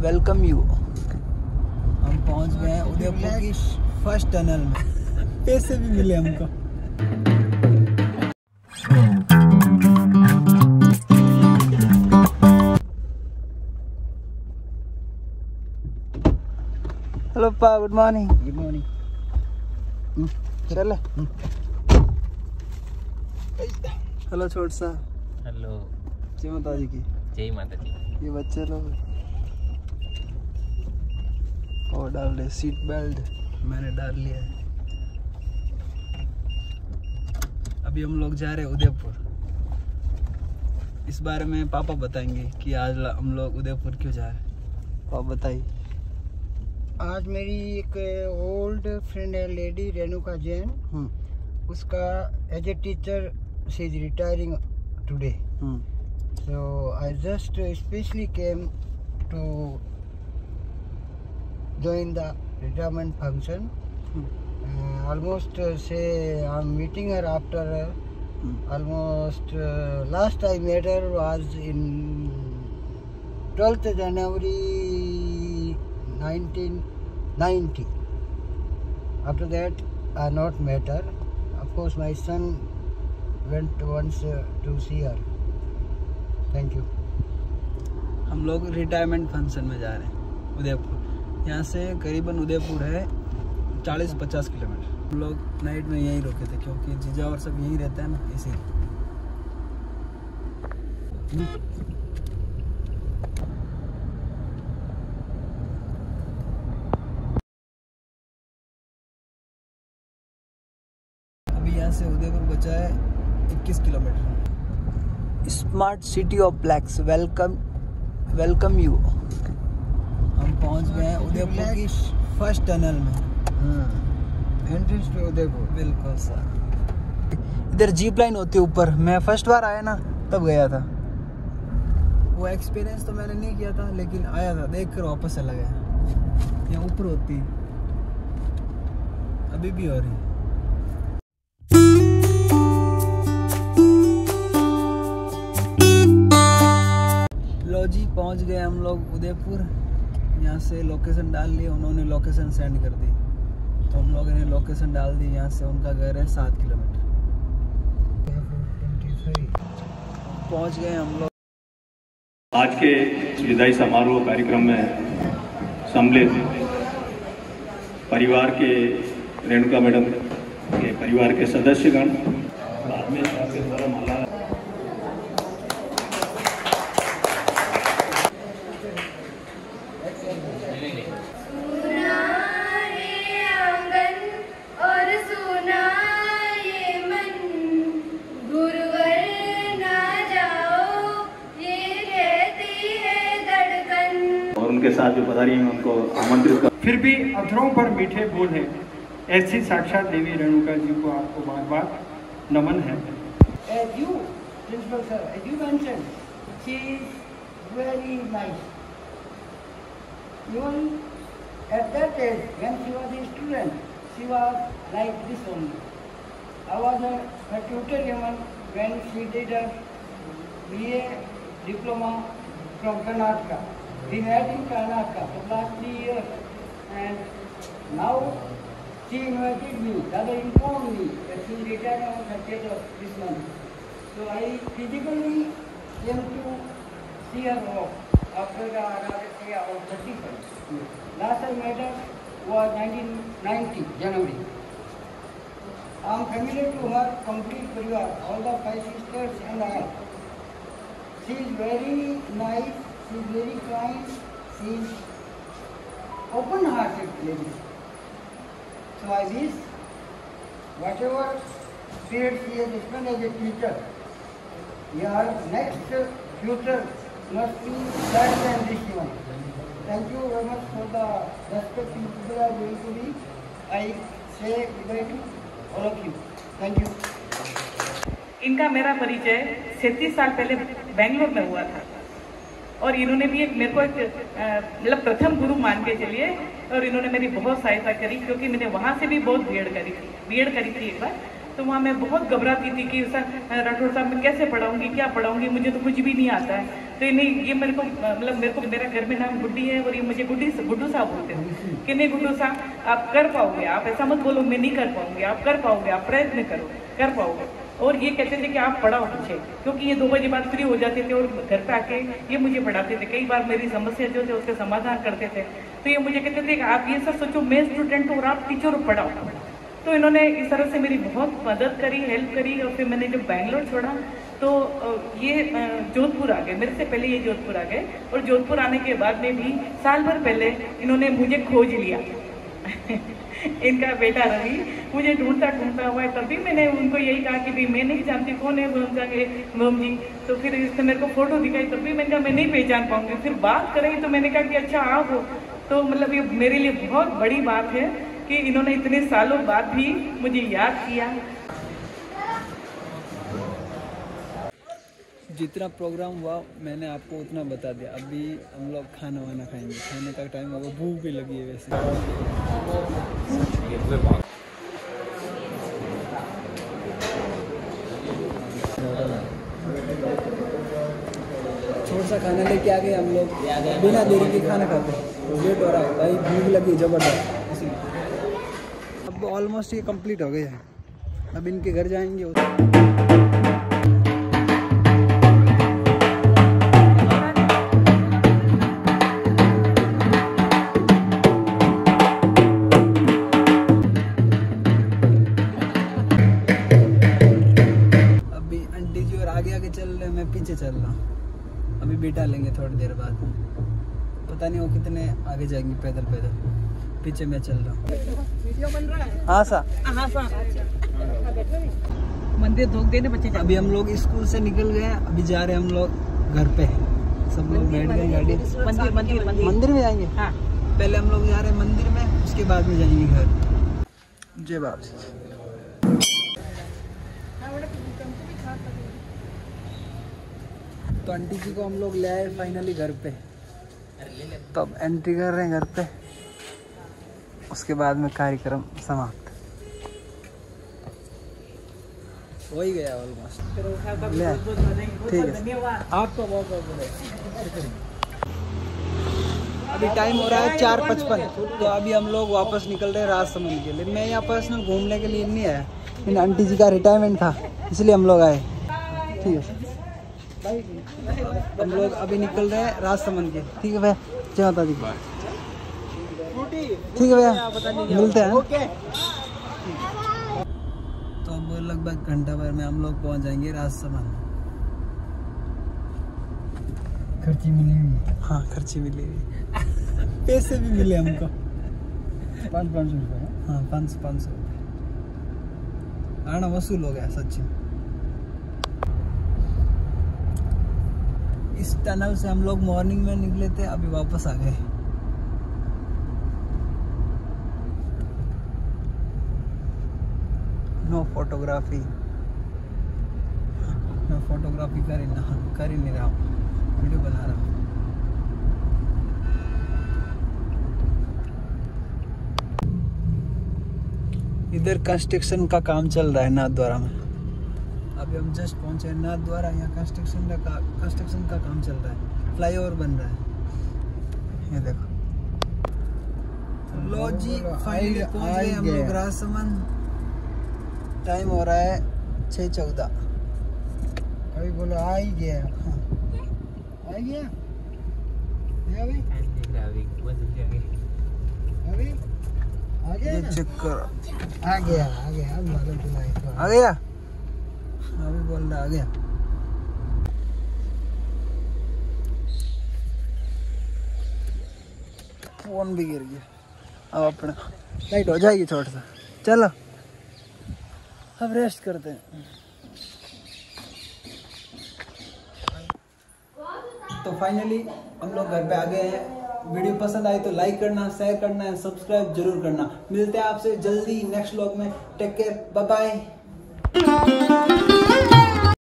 Welcome you. हम पहुंच गए हैं उदयपुर की फर्स्ट टनल में। पैसे भी मिले हमको। हेलो पा, गुड मॉर्निंग। Good morning. चल। हेलो छोट सा। हेलो। जय माता जी की। जय माता जी। ये बच्चे लोग और डाल रहे सीट बेल्ट। मैंने डाल लिया है। अभी हम लोग जा रहे हैं उदयपुर। इस बारे में पापा बताएंगे कि आज हम लोग उदयपुर क्यों जा रहे हैं। पापा बताइए। आज मेरी एक ओल्ड फ्रेंड है, लेडी रेणुका जैन। उसका as a teacher she is retiring today. So I just especially came to join the retirement function. Almost say I'm meeting her after almost last I met her was in 12th January 1990. After that I not met her. Of course my son went once to see her. Thank you. हम लोग retirement function में जा रहे हैं उदयपुर। यहाँ से करीबन उदयपुर है 40-50 किलोमीटर। हम लोग नाइट में यहीं रुके थे क्योंकि जीजा और सब यहीं रहते हैं ना, इसीलिए। अभी यहाँ से उदयपुर बचा है 21 किलोमीटर। Smart city of lakes welcome you. हम पहुंच गए हैं उदयपुर की फर्स्ट टनल में। Entrance to Udaipur. बिल्कुल सर। इधर जीप लाइन होती है ऊपर। मैं फर्स्ट बार आया ना तब गया था। वो एक्सपीरियंस तो मैंने नहीं किया था, लेकिन आया था, देख कर वापस चला गया। यहाँ ऊपर होती है, अभी भी हो रही है। जी पहुंच गए हम लोग उदयपुर। यहाँ से लोकेशन डाल ली, उन्होंने लोकेशन सेंड कर दी, तो हम लोगों ने लोकेशन डाल दी। यहाँ से उनका घर है 7 किलोमीटर। पहुंच गए हम लोग। आज के विदाई समारोह कार्यक्रम में सम्मिलित परिवार के रेणुका मैडम के परिवार के सदस्यगण, बाद में वरमाला के साथ जो पधारी हैं उनको आमंत्रित कर। फिर भी अधरों पर मीठे बोल हैं, ऐसी साक्षात देवी रेणुका जी को आपको बार बार नमन है। As you, Principal Sir, as you mentioned, she is very nice. Even at that age, when she was a student, she was like this only. I was her tutor even when she did her BA diploma from Karnataka. We met in Karnataka for the last 3 years, and now she invited me, rather informed me that she will retire on 30th of this month. So I physically came to see her work after the our 35. Last I met her was 1990 January. I am familiar to her complete parivar, all the 5 sisters and I. She is very nice. She is very kind, she is open-hearted lady. So I wish whatever period she has spent as a teacher, your next future must be better than this one. Thank you very much for the respect you people are going to be. I say goodbye to all of you. Thank you. इनका मेरा परिचय 37 साल पहले बेंगलोर में हुआ था, और इन्होंने भी एक मेरे को एक मतलब प्रथम गुरु मान के चलिए, और इन्होंने मेरी बहुत सहायता करी, क्योंकि मैंने वहाँ से भी बहुत बीएड करी थी एक बार। तो वहाँ मैं बहुत घबराती थी कि राठौर साहब मैं कैसे पढ़ाऊंगी, क्या पढ़ाऊंगी, मुझे तो कुछ भी नहीं आता है। तो नहीं, ये मेरे को मेरा घर में नाम गुड्डी है और ये मुझे गुड्डू साहब बोलते हैं कि नहीं गुड्डू साहब आप कर पाओगे, आप ऐसा मत बोलो मैं नहीं कर पाऊंगी, आप कर पाओगे, आप प्रयत्न करो, कर पाओगे। और ये कहते थे कि आप पढ़ाओ मुझे, क्योंकि ये 2 बजे बाद फ्री हो जाते थे और घर पे आके ये मुझे पढ़ाते थे। कई बार मेरी समस्या जो थे उसके समाधान करते थे। तो ये मुझे कहते थे कि आप ये सब सोचो, मैं स्टूडेंट हूँ और आप टीचर पढ़ाओ। तो इन्होंने इस तरह से मेरी बहुत मदद करी, हेल्प करी। और फिर मैंने जब बैंगलोर छोड़ा तो ये जोधपुर आ गए, मेरे से पहले ये जोधपुर आ गए। और जोधपुर आने के बाद में भी साल भर पहले इन्होंने मुझे खोज लिया इनका बेटा रवि मुझे ढूंढता हुआ है। तभी मैंने उनको यही कहा कि भाई मैं नहीं जानती कौन है मोम जी। तो फिर इसने मेरे को फोटो दिखाई, तभी मैंने कहा मैं नहीं पहचान पाऊंगी। फिर बात करेंगे तो मैंने कहा कि अच्छा आप हो। तो मतलब ये मेरे लिए बहुत बड़ी बात है कि इन्होंने इतने सालों बाद भी मुझे याद किया। जितना प्रोग्राम हुआ मैंने आपको उतना बता दिया। अभी हम लोग खाना वाना खाएंगे, खाने का टाइम होगा, भूख भी लगी है वैसे। छोटा सा खाना लेके आ गए हम लोग, बिना देरी के खाना खाते, लेट हो रहा है भाई, भूख लगी जबरदस्त इसलिए। अब ऑलमोस्ट ये कंप्लीट हो गए हैं, अब इनके घर जाएंगे। पीछे चल रहा हूँ, अभी बिठा लेंगे थोड़ी देर बाद। पता नहीं वो कितने आगे जाएंगे पैदल पैदल, पीछे मैं चल रहा हूँ। वीडियो बन रहा है? हाँ सा मंदिर धोख देने बच्चे। अभी हम लोग स्कूल से निकल गए, अभी जा रहे हैं हम लोग घर पे। सब लोग बैठ गए गाड़ी। मंदिर में जाएंगे। हाँ। पहले हम लोग जा रहे हैं मंदिर में, उसके बाद में जाएंगे घर। जय बाबा। तो आंटी जी को हम लोग ले आए फाइनली घर पे। तो अब एंट्री कर रहे हैं घर पे, उसके बाद में कार्यक्रम समाप्त हो ही गया ऑलमोस्ट। ठीक है, आपको बहुत बहुत अभी टाइम हो रहा है 4:55। तो अभी हम लोग वापस निकल रहे हैं राजसमंद के लिए। मैं यहाँ पर्सनल घूमने के लिए नहीं आया, इन आंटी जी का रिटायरमेंट था इसलिए हम लोग आए। ठीक है, हम लोग अभी निकल रहे हैं राजसमंद के। ठीक है भैया, जय माता दी। ठीक है भैया, मिलते हैं। तो अब लगभग घंटा भर में हम लोग पहुंच जाएंगे राजसमंद। खर्ची मिली हुई? हाँ खर्ची मिली हुई पैसे भी मिले हमको 500 रुपये। हाँ 500 रुपये आना वसूल हो गया सच्ची। इस टनल से हम लोग मॉर्निंग में निकले थे, अभी वापस आ गए। नो फोटोग्राफी कर ही नहीं रहा हूँ, वीडियो बना रहा हूँ। इधर कंस्ट्रक्शन का काम चल रहा है नाथद्वारा में। अभी हम जस्ट पहुंचे नाथद्वारा, यहाँ कंस्ट्रक्शन का काम चल रहा है, फ्लाईओवर बन रहा है। ये देखो, लो जी फाइनली पहुंच गए हम लोग राजसमंद। टाइम हो रहा है 6:14। अभी बोलो आ ही गया। हाँ आ गया अभी आ गया, चेक करो। आ गया आ गया अभी बोल रहा आ गया। फोन भी गिर गया, अब अपना लाइट हो जाएगी थोड़ा सा। चलो अब रेस्ट करते हैं। तो फाइनली हम लोग घर पे आ गए हैं। वीडियो पसंद आई तो लाइक करना, शेयर करना है, सब्सक्राइब जरूर करना। मिलते हैं आपसे जल्दी नेक्स्ट व्लॉग में। Take care, bye bye.